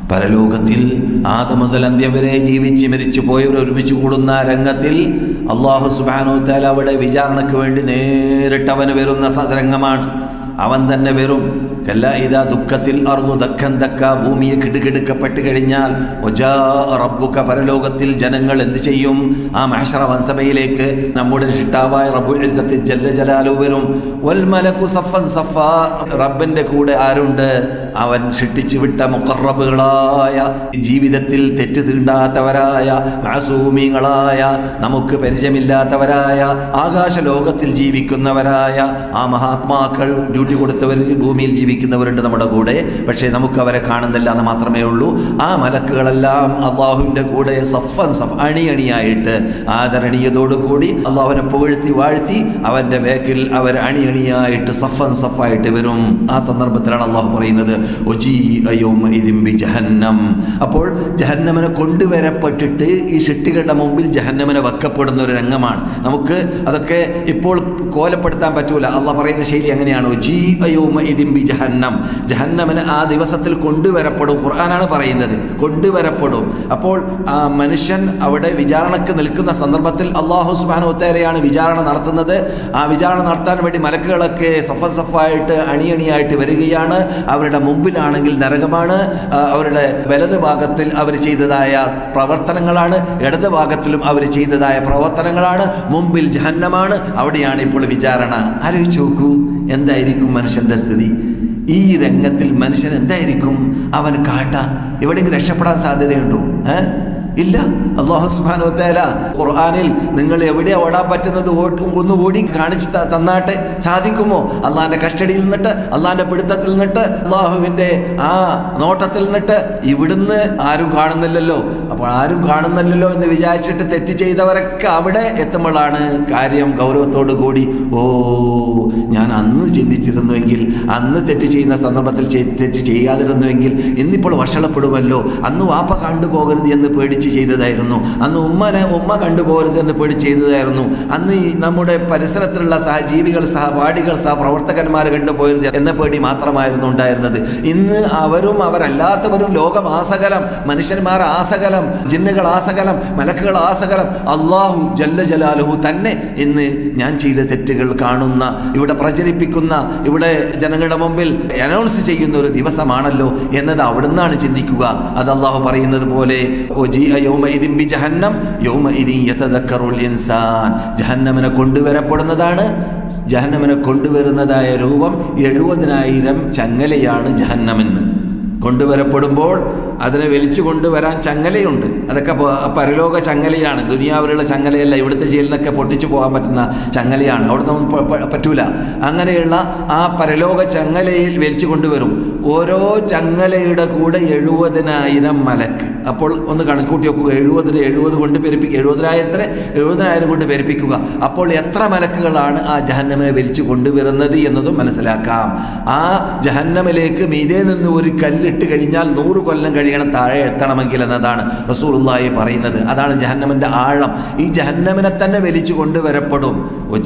പരലോകത്തിൽ ആദം മുതൽ അന്ത്യം വരെ ജീവിച്ച് മരിച്ചു പോയവർ ഒരുമിച്ച് കൂടുന്ന രംഗത്തിൽ അല്ലാഹു സുബ്ഹാനഹു വ തആല അവിടെ വിചാരണയ്ക്ക് വേണ്ടി നേരിട്ട് അവന് വരുന്ന രംഗമാണ്. അവൻ തന്നെ വരും. കല്ല ഇദാ ദുഃഖത്തിൽ അർളു ദക്കൻ ദക്ക, ഭൂമിയെ കിടുകിടുക്കപ്പെട്ട് കഴിഞ്ഞാൽ വജാ റബ്ബുക, പരലോകത്തിൽ ജനങ്ങൾ എന്ത് ചെയ്യും? ആ മഹ്ശറ വൻസഭയിലേക്ക് നമ്മുടെ ശിഷ്ടാവായ റബ്ബുൽ ഇസ്സത്തി ജല്ല ജലാലുഹു വരും. വൽ മലകു സഫൻ സഫാ, റബ്ബിൻ്റെ കൂടെ ആരുണ്ട്? അവൻ സൃഷ്ടിച്ചു വിട്ട മുഖറബുകളായ, ജീവിതത്തിൽ തെറ്റ് തീണ്ടാത്തവരായ, മഅസൂമീങ്ങളായ, നമുക്ക് പരിചയമില്ലാത്തവരായ, ആകാശ ലോകത്തിൽ ജീവിക്കുന്നവരായ ആ മഹാത്മാക്കൾ, ഡ്യൂട്ടി കൊടുത്തവർ, ഭൂമിയിൽ ജീവിക്കുന്നവരുണ്ട് നമ്മുടെ കൂടെ. പക്ഷേ നമുക്ക് അവരെ കാണുന്നില്ല എന്ന് മാത്രമേ ഉള്ളൂ. ആ മലക്കുകളെല്ലാം അള്ളാഹുവിൻ്റെ കൂടെ സഫൻ സഫ്, അണിയണിയായിട്ട് ആദരണീയതോടുകൂടി അള്ളാഹുവിനെ പുകഴ്ത്തി വാഴ്ത്തി അവൻ്റെ ബേക്കിൽ അവർ അണിയണിയായിട്ട് സഫൻ സഫായിട്ട് വരും. ആ സന്ദർഭത്തിലാണ് അള്ളാഹു പറയുന്നത് ജഹന്നം. അപ്പോൾ ജഹന്നമിനെ കൊണ്ടുവരപ്പെട്ടിട്ട് ഈ ഷെട്ടികളുടെ മുമ്പിൽ ജഹന്നമിനെ വെക്കപ്പെടുന്ന ഒരു രംഗമാണ്. നമുക്ക് അതൊക്കെ ഇപ്പോൾ കോലപ്പെടുത്താൻ പറ്റൂല. അള്ളാഹ് പറയുന്ന ശൈലി അങ്ങനെയാണ്. ജഹന്നം, ജഹന്നമിന് ആ ദിവസത്തിൽ കൊണ്ടുവരപ്പെടും. ഖുർആനാണ് പറയുന്നത്, കൊണ്ടുവരപ്പെടും. അപ്പോൾ ആ മനുഷ്യൻ അവിടെ വിചാരണക്ക് നിൽക്കുന്ന സന്ദർഭത്തിൽ അല്ലാഹു സുബ്ഹാനഹു വ തആലയാണ് വിചാരണ നടത്തുന്നത്. ആ വിചാരണ നടത്താൻ വേണ്ടി മലക്കുകളൊക്കെ സഫായിട്ട് അണിയണിയായിട്ട് വരികയാണ്. അവരുടെ മുമ്പിലാണെങ്കിൽ നരകമാണ്, അവരുടെ വലത് ഭാഗത്തിൽ അവർ ചെയ്തതായ പ്രവർത്തനങ്ങളാണ്, ഇടത് ഭാഗത്തിലും അവർ ചെയ്തതായ പ്രവർത്തനങ്ങളാണ്, മുമ്പിൽ ജഹന്നമാണ്. അവിടെയാണ് ഇപ്പോൾ വിചാരണ. ആലോചിച്ച് നോക്കൂ, എന്തായിരിക്കും മനുഷ്യൻ്റെ സ്ഥിതി? ഈ രംഗത്തിൽ മനുഷ്യൻ എന്തായിരിക്കും? അവൻ എവിടെയെങ്കിലും രക്ഷപ്പെടാൻ സാധ്യതയുണ്ടോ? ഇല്ല. അല്ലാഹു സുബ്ഹാനഹു വ തആല ഖുർആനിൽ നിങ്ങൾ എവിടെ ഓടാൻ പറ്റുന്നത് ഒന്ന് ഓടി കാണിച്ച് തന്നാട്ടെ, സാധിക്കുമോ? അള്ളാഹിൻ്റെ കസ്റ്റഡിയിൽ നിന്നിട്ട്, അള്ളാഹിൻ്റെ പിടുത്തത്തിൽ നിന്നിട്ട്, അള്ളാഹുവിൻ്റെ ആ നോട്ടത്തിൽ നിന്നിട്ട്. ഇവിടുന്ന് ആരും കാണുന്നില്ലല്ലോ. അപ്പോൾ ആരും കാണുന്നില്ലല്ലോ എന്ന് വിചാരിച്ചിട്ട് തെറ്റ് ചെയ്തവരൊക്കെ അവിടെ എത്തുമ്പോഴാണ് കാര്യം ഗൗരവത്തോടു കൂടി, ഓ ഞാൻ അന്ന് ചിന്തിച്ചിരുന്നുവെങ്കിൽ, അന്ന് തെറ്റ് ചെയ്യുന്ന സന്ദർഭത്തിൽ തെറ്റ് ചെയ്യാതിരുന്നുവെങ്കിൽ ഇന്നിപ്പോൾ വഷളപ്പെടുമല്ലോ. അന്ന് വാപ്പ കണ്ടുപോകരുത് എന്ന് പേടിച്ച് ചെയ്തതായിരുന്നു, അന്ന് ഉമ്മ കണ്ടുപോകരുത് എന്ന് പേടിച്ച് ചെയ്തതായിരുന്നു, അന്ന് ഈ നമ്മുടെ പരിസരത്തിലുള്ള സഹജീവികൾ, സഹപാഠികൾ, സഹപ്രവർത്തകന്മാർ കണ്ടുപോകരുത് എന്ന പേടി മാത്രമായിരുന്നു ഉണ്ടായിരുന്നത്. ഇന്ന് അവരും അവരല്ലാത്തവരും, ലോകം ആസകലം, മനുഷ്യന്മാർ ആസകലം, ജിന്നുകൾ ആസകലം, മലക്കുകൾ ആസകലം, അല്ലാഹു ജല്ല ജലാലുഹു തന്നെ ഇന്ന് ഞാൻ ചെയ്ത തെറ്റുകൾ കാണുന്ന, ഇവിടെ പ്രചരിപ്പിക്കുന്ന, ഇവിടെ ജനങ്ങളുടെ മുമ്പിൽ അനൗൺസ് ചെയ്യുന്ന ഒരു ദിവസമാണല്ലോ എന്നത് അവിടുന്നാണ് ചിന്തിക്കുക. അത് അല്ലാഹു പറയുന്നത് പോലെ ജഹന്നമിനെ കൊണ്ടുവരപ്പെടുന്നതാണ്. ജഹന്നമിനെ കൊണ്ടുവരുന്നതായ രൂപം 70,000 ചങ്ങലയാണ് ജഹന്നമിന് കൊണ്ടുവരപ്പെടുമ്പോൾ. അതിനെ വലിച്ചു കൊണ്ടുവരാൻ ചങ്ങലയുണ്ട്. അതൊക്കെ പരലോക ചങ്ങലയാണ്, ദുനിയാവിലുള്ള ചങ്ങലയല്ല. ഇവിടുത്തെ ജയിലിനൊക്കെ പൊട്ടിച്ചു പോകാൻ പറ്റുന്ന ചങ്ങലയാണ്, അവിടുന്ന് പറ്റൂല. അങ്ങനെയുള്ള ആ പരലോക ചങ്ങലയിൽ വലിച്ചു കൊണ്ടുവരും. ഓരോ ചങ്ങലയുടെ കൂടെ 70,000 മലക്ക്. അപ്പോൾ ഒന്ന് കണക്കൂട്ടി നോക്കുക, 70 കൊണ്ട് പെരുപ്പിക്കുക, 70,000 കൊണ്ട് പെരുപ്പിക്കുക. അപ്പോൾ എത്ര മലക്കുകളാണ് ആ ജഹന്നമിനെ വലിച്ചു കൊണ്ടുവരുന്നത് എന്നതും മനസ്സിലാക്കാം. ആ ജഹന്നമിലേക്ക് മീതെ നിന്ന് ഒരു കല്ലിട്ട് കഴിഞ്ഞാൽ 100 കൊല്ലം കഴിയണം താഴെ എത്തണമെങ്കിൽ എന്നതാണ് റസൂലുള്ളാഹി പറയുന്നത്. അതാണ് ജഹന്നമിൻ്റെ ആഴം. ഈ ജഹന്നമിനെ തന്നെ വലിച്ചു കൊണ്ടുവരപ്പെടും.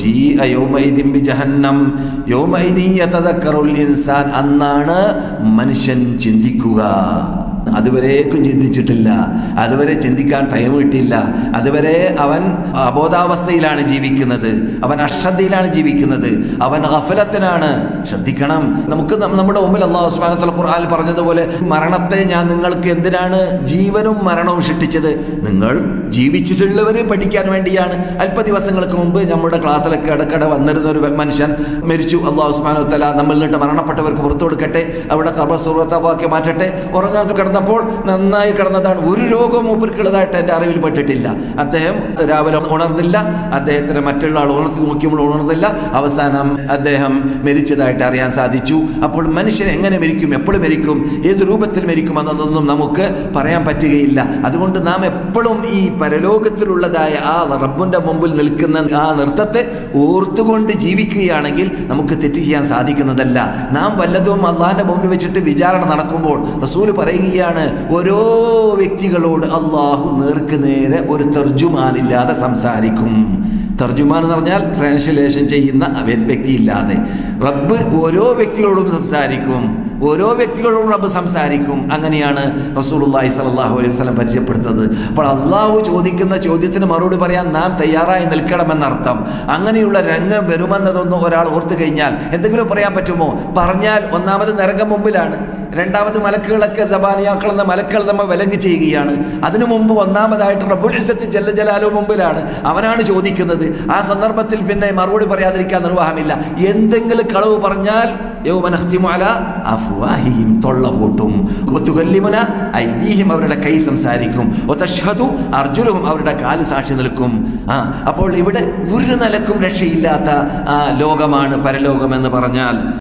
അന്നാണ് മനുഷ്യൻ ചിന്തിക്കുക. അതുവരേക്കും ചിന്തിച്ചിട്ടില്ല, അതുവരെ ചിന്തിക്കാൻ ടൈം കിട്ടിയില്ല. അതുവരെ അവൻ അബോധാവസ്ഥയിലാണ് ജീവിക്കുന്നത്, അവൻ അശ്രദ്ധയിലാണ് ജീവിക്കുന്നത്, അവൻ ഗഫലത്തിനാണ്. ശ്രദ്ധിക്കണം. നമുക്ക് നമ്മുടെ മുമ്പിൽ അല്ലാഹു സുബ്ഹാനഹു വ തആല ഖുർആനിൽ പറഞ്ഞതുപോലെ, മരണത്തെ ഞാൻ നിങ്ങൾക്ക് എന്തിനാണ് ജീവനും മരണവും സൃഷ്ടിച്ചത്? നിങ്ങൾ ജീവിച്ചിട്ടുള്ളവരെ പഠിക്കാൻ വേണ്ടിയാണ്. അല്പ ദിവസങ്ങൾക്ക് മുമ്പ് നമ്മുടെ ക്ലാസ്സിലൊക്കെ ഇടയ്ക്കിടെ വന്നിരുന്ന ഒരു മനുഷ്യൻ മരിച്ചു. അല്ലാഹു സുബ്ഹാനഹു വ തആല നമ്മളിൽ നിന്ന് മരണപ്പെട്ടവർക്ക് പുറത്തു കൊടുക്കട്ടെ, അവിടെ ഖബർ സുറത്താക്കി മാറ്റട്ടെ. ഉറങ്ങാൻ കിടന്നപ്പോൾ നന്നായി കിടന്നതാണ്, ഒരു രോഗവും മൂപ്പർക്കുള്ളതായിട്ട് എൻ്റെ അറിവിൽ പെട്ടിട്ടില്ല. അദ്ദേഹം രാവിലെ ഉണർന്നില്ല, അദ്ദേഹത്തിന് മറ്റുള്ള ആൾ ഉണർത്തി നോക്കിയപ്പോൾ ഉണർന്നില്ല. അവസാനം അദ്ദേഹം മരിച്ചതായിട്ട് അറിയാൻ സാധിച്ചു. അപ്പോൾ മനുഷ്യൻ എങ്ങനെ മരിക്കും, എപ്പോഴും മരിക്കും, ഏത് രൂപത്തിൽ മരിക്കും എന്നതൊന്നും നമുക്ക് പറയാൻ പറ്റുകയില്ല. അതുകൊണ്ട് നാം എപ്പോഴും ഈ പരലോകത്തിലുള്ളതായ ആ റബ്ബിൻ്റെ മുമ്പിൽ നിൽക്കുന്ന ആ നൃത്തത്തെ ഓർത്തുകൊണ്ട് ജീവിക്കുകയാണെങ്കിൽ നമുക്ക് തെറ്റ് ചെയ്യാൻ സാധിക്കുന്നതല്ല. നാം വല്ലതും അള്ളാഹിൻ്റെ മുമ്പിൽ വെച്ചിട്ട് വിചാരണ നടക്കുമ്പോൾ റസൂൽ പറയുകയാണ്, ഓരോ വ്യക്തികളോട് അള്ളാഹു നേർക്ക് നേരെ ഒരു തർജുമാനില്ലാതെ സംസാരിക്കും. തർജുമാൻ എന്ന് പറഞ്ഞാൽ ട്രാൻസ്ലേഷൻ ചെയ്യുന്ന വ്യക്തിയില്ലാതെ റബ്ബ് ഓരോ വ്യക്തികളോടും സംസാരിക്കും. ഓരോ വ്യക്തികളോടും റബ്ബ് സംസാരിക്കും. അങ്ങനെയാണ് റസൂലുള്ളാഹി സ്വല്ലല്ലാഹു അലൈഹി വസല്ലം പരിചയപ്പെടുത്തുന്നത്. അപ്പോൾ അള്ളാഹു ചോദിക്കുന്ന ചോദ്യത്തിന് മറുപടി പറയാൻ നാം തയ്യാറായി നിൽക്കണമെന്നർത്ഥം. അങ്ങനെയുള്ള രംഗം വരുമെന്നതൊന്നും ഒരാൾ ഓർത്തു കഴിഞ്ഞാൽ എന്തെങ്കിലും പറയാൻ പറ്റുമോ? പറഞ്ഞാൽ ഒന്നാമത് നരകം മുമ്പിലാണ്, രണ്ടാമത് മലക്കുകളൊക്കെ സബാനിയാക്കൾ എന്ന മലക്കുകൾ നമ്മൾ വിലങ്ങ് ചെയ്യുകയാണ്. അതിനു മുമ്പ് ഒന്നാമതായിട്ട് റബ്ബുൽ ഇസ്സത്ത് ജല്ല ജലാലുഹു മുമ്പിലാണ്, അവനാണ് ചോദിക്കുന്നത്. ആ സന്ദർഭത്തിൽ പിന്നെ മറുപടി പറയാതിരിക്കാൻ നിർവാഹമില്ല. എന്തെങ്കിലും കളവ് പറഞ്ഞാൽ യൗമ നഖ്തിമു അലാ അഫ്വാഹിഹിം, തൊള്ള പൂട്ടും. വതുകല്ലിമുന ഐദീഹിം, അവരുടെ കൈ സംസാരിക്കും. വതശ്ഹദു അർജുലുഹും, അവരുടെ കാല് സാക്ഷി നിൽക്കും. അപ്പോൾ ഇവിടെ ഒരു നിലക്കും രക്ഷയില്ലാത്ത ലോകമാണ് പരലോകം എന്ന് പറഞ്ഞാൽ